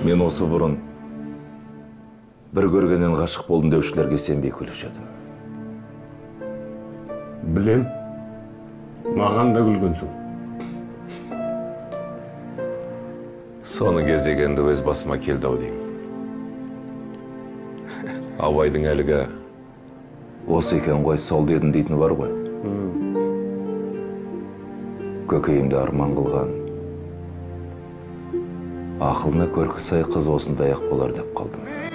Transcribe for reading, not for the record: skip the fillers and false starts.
Мен осы бұрын бір көргеннен ғашық болдым деушілерге сенбей күлуші едім. Білем, маған да күлгенсің. Соны кезегенді өз басыма келді ау деймін. Абайдың әлігі осы екен ғой, сол дедім дейтіні бар ғой. Көкейімді арман қылған, ақылына көркі сай қыз осындай ақ болар деп қалдым.